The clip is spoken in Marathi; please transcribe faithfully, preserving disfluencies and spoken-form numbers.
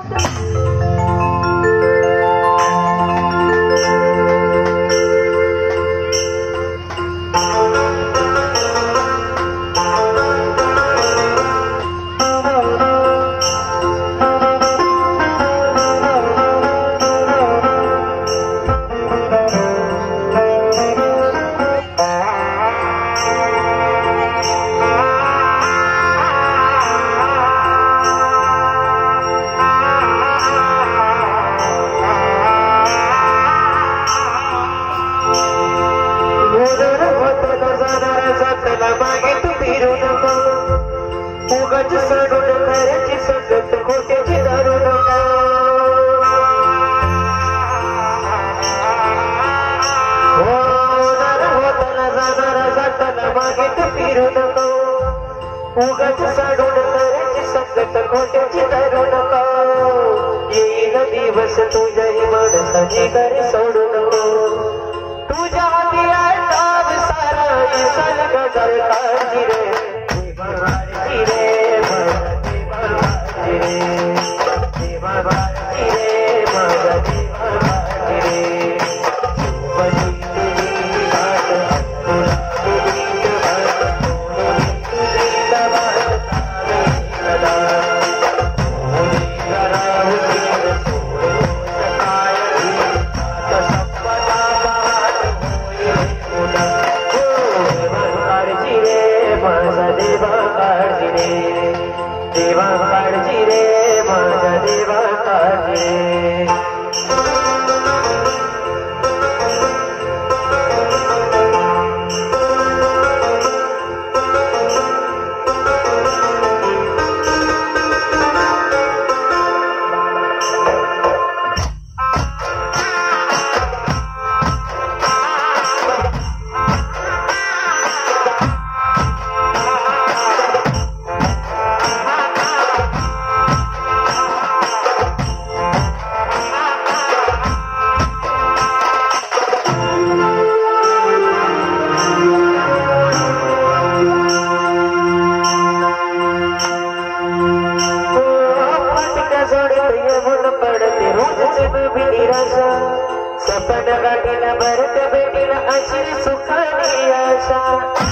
उगाच साडून करायची संगत खोट्याची धरू नको येईल दिवस तुझ्याही माणसाची घरी सोडू नको तुझ्या हातीला डाव सारा इसल गजर काढी रे देवाची रे देवाची रे देवाची रे माझा देवाची रे देवा काळजी रे माझा देवा काळजी सपन गाठीला भरत भेटीला अशी सुखानी आशा